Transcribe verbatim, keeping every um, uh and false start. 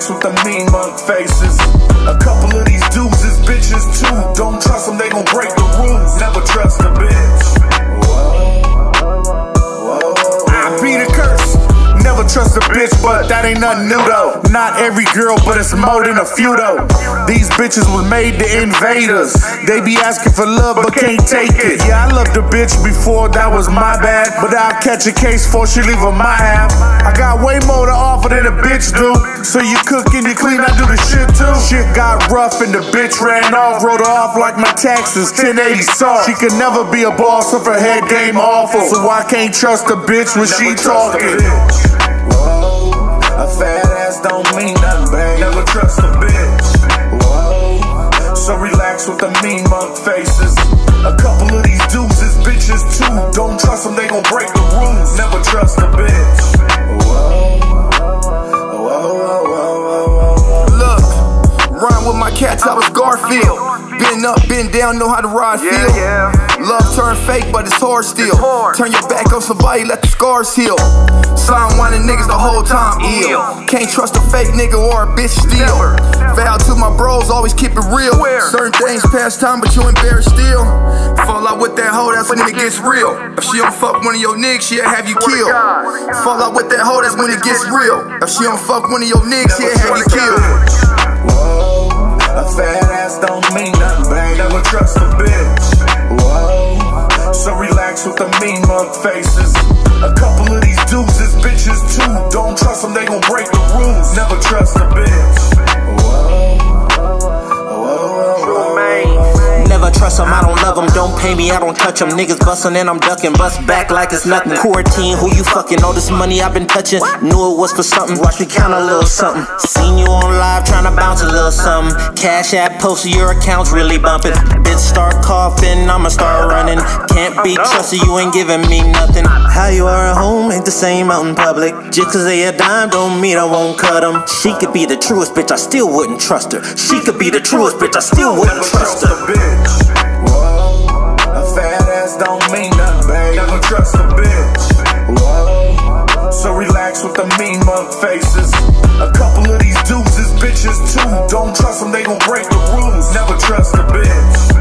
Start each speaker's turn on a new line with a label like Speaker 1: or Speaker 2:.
Speaker 1: relax with the mean mug faces. A couple of these dudes is bitches too. Don't trust them, they gon' break the rules. Never trust a bitch. I be the curse. Never trust a bitch, but that ain't nothing new though. Not every girl, but it's more than a few though. These bitches was made to invaders. They be asking for love, but can't take it. Yeah, I loved a bitch before, that was my bad. But I'll catch a case before she leave on my half. I got way more to offer than a bitch do. So you cook and you clean, I do the shit too. Shit got rough and the bitch ran off. Wrote her off like my taxes, ten eighty soft. She could never be a boss if her head game awful. So I can't trust a bitch when she talking. A fat ass don't mean nothing, babe. Never trust a bitch. Whoa. So relax with the mean mug faces. A couple of these dudes is bitches too. Don't trust them, they gon' break the rules. Never trust a bitch. Whoa. Whoa, whoa, whoa, whoa.
Speaker 2: Look, rhyme with my cats, I was Garfield. Been up, been down, know how to ride,
Speaker 3: yeah,
Speaker 2: feel.
Speaker 3: Yeah.
Speaker 2: Love turn fake, but it's hard still.
Speaker 3: It's hard.
Speaker 2: Turn your back on somebody, let the scars heal. Slime whining niggas the whole time ill. Can't trust a fake nigga or a bitch still. Vow to my bros, always keep it real.
Speaker 3: Where?
Speaker 2: Certain things pass time, but you embarrassed still. Fall out with that hoe, that's when it gets real. If she don't fuck one of your niggas, she'll have you killed. Fall out with that hoe, that's when it gets real. If she don't fuck one of your niggas, she'll have you killed.
Speaker 1: Whoa, a fat ass don't mean nothing, babe. Never trust a bitch. Whoa, so relax with the mean mug faces. A couple of these dudes is bitches too. Don't trust them, they gon' break the rules. Never trust a bitch. Whoa, whoa, whoa, whoa.
Speaker 4: Never trust them, I don't love them. Don't pay me, I don't touch them. Niggas bustin' and I'm ducking. Bust back like it's nothing. Quarantine, who you fucking? All this money I've been touching. Knew it was for something. Watch me count a little something. Seen you on live tryna bounce a little something. Cash app posted, your account's really bumping. Bitch start coughing, I'ma start running. Can't be trusted, you ain't giving me nothing. How you are at home ain't the same out in public. Just cause they a dime don't mean I won't cut them. She could be the truest bitch, I still wouldn't trust her. She could be the truest bitch, I still wouldn't trust her.
Speaker 1: Whoa, a fat ass don't mean nothing, babe. Never trust a bitch. Whoa, so relax with the mean mug faces. A couple of these dudes is bitches too. Don't trust them, they gon' break the rules. Never trust a bitch.